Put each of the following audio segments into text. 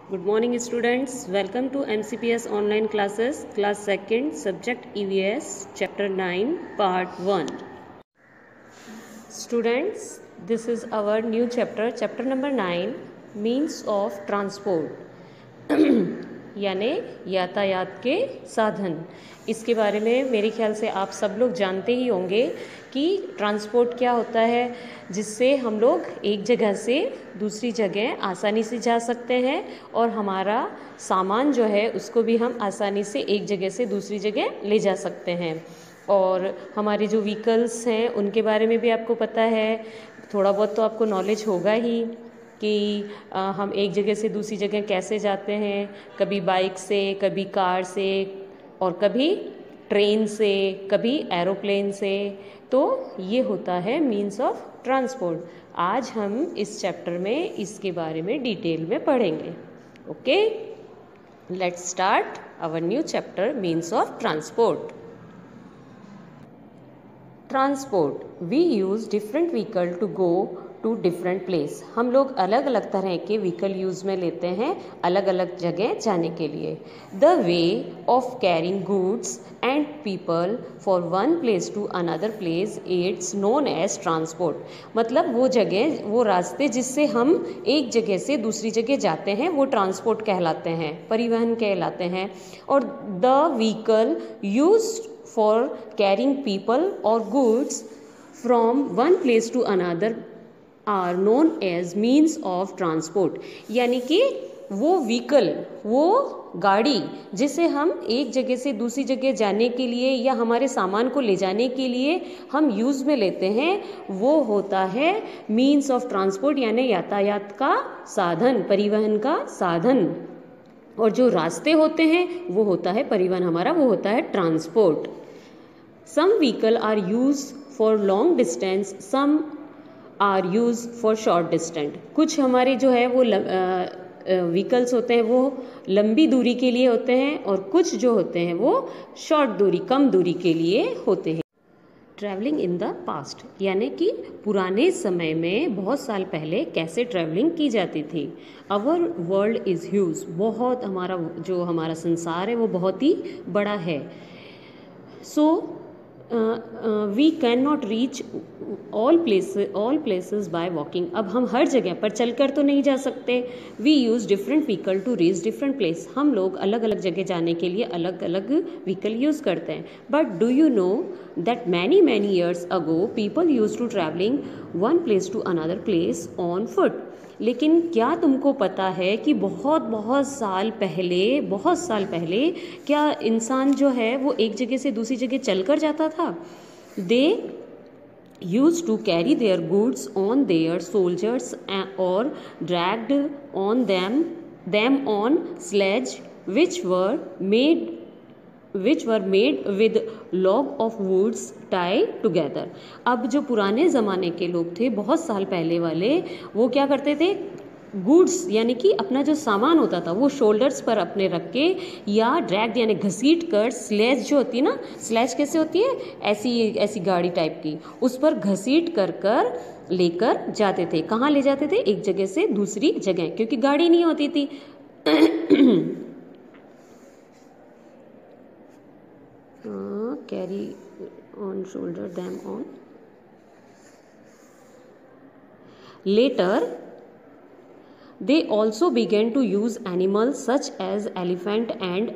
Good morning students, welcome to MCPS online classes, class 2nd, subject EVS, chapter 9, part 1. Students, this is our new chapter number 9, means of transport. यानी यातायात के साधन। इसके बारे में मेरे ख्याल से आप सब लोग जानते ही होंगे कि ट्रांसपोर्ट क्या होता है, जिससे हम लोग एक जगह से दूसरी जगह आसानी से जा सकते हैं और हमारा सामान जो है उसको भी हम आसानी से एक जगह से दूसरी जगह ले जा सकते हैं। और हमारे जो व्हीकल्स हैं उनके बारे में भी आपको पता है, थोड़ा बहुत तो आपको नॉलेज होगा ही कि हम एक जगह से दूसरी जगह कैसे जाते हैं, कभी बाइक से, कभी कार से और कभी ट्रेन से, कभी एरोप्लेन से। तो ये होता है मीन्स ऑफ ट्रांसपोर्ट। आज हम इस चैप्टर में इसके बारे में डिटेल में पढ़ेंगे। Okay, let's start our new chapter means of transport. Transport, we use different vehicle to go to different place. हम लोग अलग अलग तरह के व्हीकल यूज़ में लेते हैं अलग अलग जगह जाने के लिए। The way of carrying goods and people for one place to another place it's known as transport. मतलब वो जगह, वो रास्ते जिससे हम एक जगह से दूसरी जगह जाते हैं वो ट्रांसपोर्ट कहलाते हैं, परिवहन कहलाते हैं। और the vehicle used for carrying people और goods from one place to another are known as means of transport. यानी कि वो व्हीकल, वो गाड़ी जिसे हम एक जगह से दूसरी जगह जाने के लिए या हमारे सामान को ले जाने के लिए हम यूज़ में लेते हैं, वो होता है मीन्स ऑफ ट्रांसपोर्ट, यानी यातायात का साधन, परिवहन का साधन। और जो रास्ते होते हैं वो होता है परिवहन हमारा, वो होता है transport. Some vehicle are use for long distance, some are use for short distance. कुछ हमारे जो है वो व्हीकल्स होते हैं वो लंबी दूरी के लिए होते हैं और कुछ जो होते हैं वो शॉर्ट दूरी, कम दूरी के लिए होते हैं। ट्रैवलिंग इन द पास्ट, यानी कि पुराने समय में बहुत साल पहले कैसे ट्रैवलिंग की जाती थी। आवर वर्ल्ड इज़ ह्यूज, बहुत हमारा संसार है वो बहुत ही बड़ा है। So we can not reach all places by walking. अब हम हर जगह पर चलकर तो नहीं जा सकते। We use different vehicle to reach different place. हम लोग अलग अलग जगह जाने के लिए अलग अलग व्हीकल यूज़ करते हैं। But do you know that many years ago people use to travelling one place to another place on foot. लेकिन क्या तुमको पता है कि बहुत साल पहले क्या इंसान जो है वो एक जगह से दूसरी जगह चलकर जाता था। They use to carry their goods on their soldiers और dragged on them on sledge which were made with log of woods tied together। अब जो पुराने ज़माने के लोग थे, बहुत साल पहले वाले, वो क्या करते थे, गुड्स यानी कि अपना जो सामान होता था वो शोल्डर्स पर अपने रख के या ड्रैग यानी घसीट कर, स्लेज जो होती है ना, स्लेज कैसे होती है, ऐसी गाड़ी टाइप की, उस पर घसीट कर लेकर जाते थे। कहाँ ले जाते थे, एक जगह से दूसरी जगह, क्योंकि गाड़ी नहीं होती थी। Carry on shoulder them on later they also began to use animals such as elephant and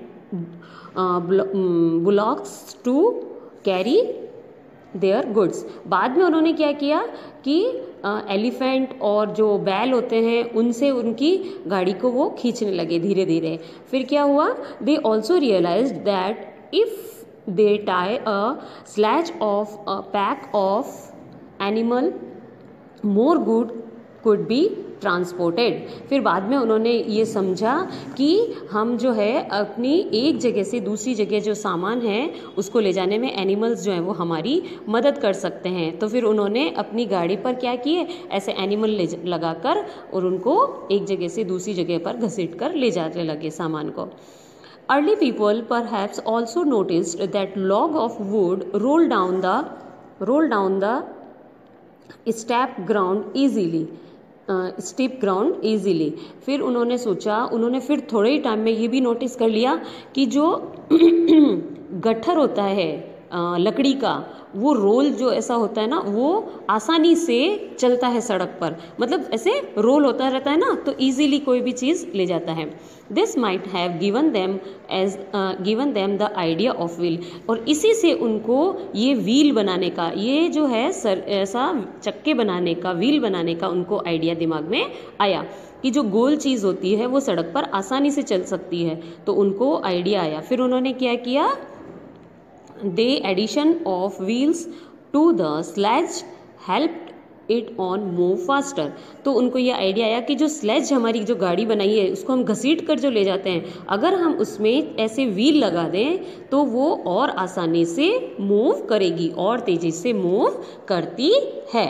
bullocks to carry their goods। बाद में उन्होंने क्या किया कि एलिफेंट और जो बैल होते हैं उनसे उनकी गाड़ी को वो खींचने लगे धीरे धीरे। फिर क्या हुआ, they also realised that if they tie a sledge of a pack of animal more good could be transported। फिर बाद में उन्होंने ये समझा कि हम जो है अपनी एक जगह से दूसरी जगह जो सामान है उसको ले जाने में एनिमल्स जो हैं वो हमारी मदद कर सकते हैं। तो फिर उन्होंने अपनी गाड़ी पर क्या किए, ऐसे एनिमल लगाकर और उनको एक जगह से दूसरी जगह पर घसीट कर ले जाने लगे सामान को। Early people perhaps also noticed that log of wood roll down the steep ground easily। Steep ground easily. फिर उन्होंने सोचा, उन्होंने फिर थोड़े ही टाइम में ये भी नोटिस कर लिया कि जो गट्ठर होता है लकड़ी का, वो रोल जो ऐसा होता है ना, वो आसानी से चलता है सड़क पर, मतलब ऐसे रोल होता रहता है ना, तो इजीली कोई भी चीज़ ले जाता है। This might have given them the idea of wheel, और इसी से उनको ये व्हील बनाने का, ये जो है ऐसा चक्के बनाने का, व्हील बनाने का उनको आइडिया दिमाग में आया कि जो गोल चीज़ होती है वो सड़क पर आसानी से चल सकती है, तो उनको आइडिया आया। फिर उन्होंने क्या किया, The addition of wheels to the sledge helped it on move faster। तो उनको ये आइडिया आया कि जो स्लेज, हमारी जो गाड़ी बनाई है, उसको हम घसीट कर जो ले जाते हैं, अगर हम उसमें ऐसे व्हील लगा दें तो वो और आसानी से मूव करेगी, और तेजी से मूव करती है।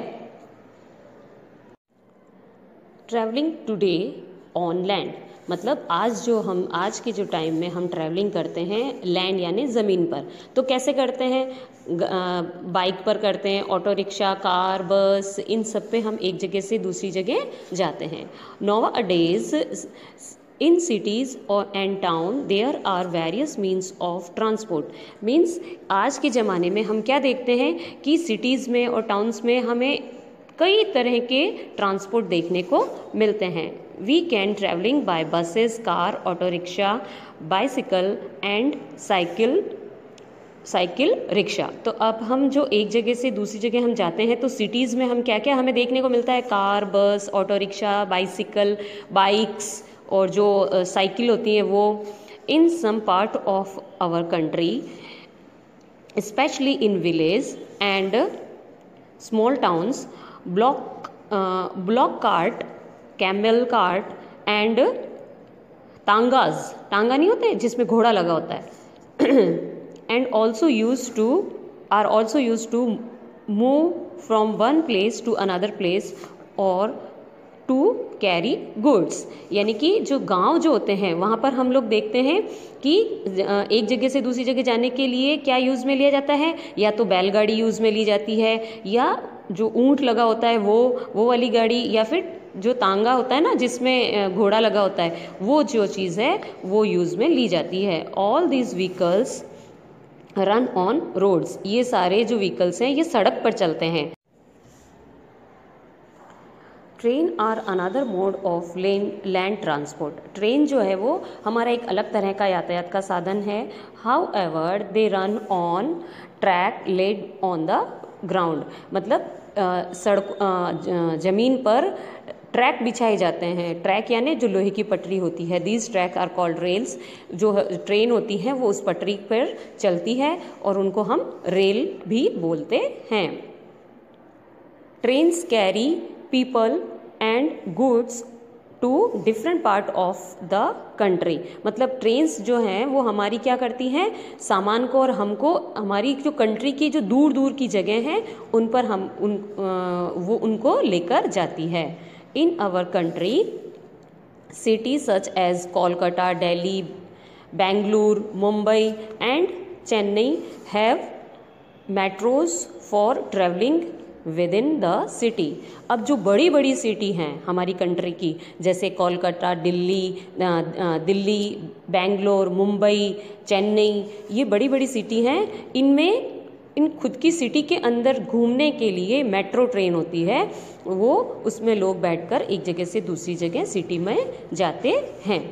ट्रैवलिंग टुडे ऑन लैंड, मतलब आज के जो टाइम में हम ट्रैवलिंग करते हैं लैंड यानी ज़मीन पर, तो कैसे करते हैं, बाइक पर करते हैं, ऑटो रिक्शा, कार, बस, इन सब पे हम एक जगह से दूसरी जगह जाते हैं। Nowadays in cities and town there are various means of transport। Means आज के ज़माने में हम क्या देखते हैं कि सिटीज़ में और टाउन्स में हमें कई तरह के ट्रांसपोर्ट देखने को मिलते हैं। We can travelling by buses, car, auto rickshaw, bicycle and cycle rickshaw. तो अब हम जो एक जगह से दूसरी जगह हम जाते हैं, तो सिटीज़ में हम क्या क्या हमें देखने को मिलता है, कार, बस, ऑटो रिक्शा, बाइसिकल, बाइक्स, और जो साइकिल होती हैं वो। In some part of our country specially in village and small towns, block cart, camel cart and tonga नहीं होते जिसमें घोड़ा लगा होता है, and also use to move from one place to another place और टू कैरी गुड्स। यानी कि जो गांव जो होते हैं वहाँ पर हम लोग देखते हैं कि एक जगह से दूसरी जगह जाने के लिए क्या यूज़ में लिया जाता है, या तो बैलगाड़ी यूज़ में ली जाती है, या जो ऊंट लगा होता है वो वाली गाड़ी, या फिर जो तांगा होता है ना जिसमें घोड़ा लगा होता है, वो जो चीज़ है वो यूज़ में ली जाती है। All these vehicles run on roads, ये सारे जो व्हीकल्स हैं ये सड़क पर चलते हैं। Train are another mode of land transport, train जो है वो हमारा एक अलग तरह का यातायात का साधन है। However they run on track laid on the ground, मतलब ज़मीन पर ट्रैक बिछाए जाते हैं। ट्रैक यानी जो लोहे की पटरी होती है। These track are called rails, जो ट्रेन होती हैं वो उस पटरी पर चलती है और उनको हम रेल भी बोलते हैं। Trains carry people and goods to different part of the country, मतलब ट्रेन्स जो हैं वो हमारी क्या करती हैं, सामान को और हमको हमारी जो कंट्री की जो दूर दूर की जगह हैं उन पर वो उनको लेकर जाती है। In our country city such as Kolkata, Delhi, Bengaluru, Mumbai and Chennai have metros for travelling within the city. अब जो बड़ी बड़ी सिटी हैं हमारी कंट्री की, जैसे कोलकाता, दिल्ली, बेंगलोर, मुंबई, चेन्नई, ये बड़ी बड़ी सिटी हैं। इन खुद की सिटी के अंदर घूमने के लिए मेट्रो ट्रेन होती है, वो उसमें लोग बैठकर एक जगह से दूसरी जगह सिटी में जाते हैं।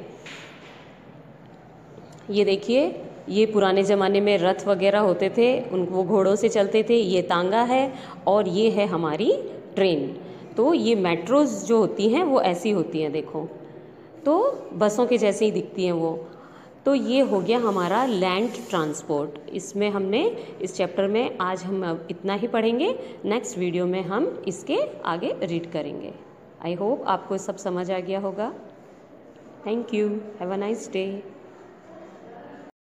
ये देखिए, ये पुराने ज़माने में रथ वगैरह होते थे, वो घोड़ों से चलते थे। ये तांगा है और ये है हमारी ट्रेन। तो ये मेट्रोज जो होती हैं वो ऐसी होती हैं, देखो तो बसों के जैसे ही दिखती हैं वो। तो ये हो गया हमारा लैंड ट्रांसपोर्ट। इसमें हमने इस चैप्टर में आज हम इतना ही पढ़ेंगे। नेक्स्ट वीडियो में हम इसके आगे रीड करेंगे। आई होप आपको सब समझ आ गया होगा। Thank you, have a nice day.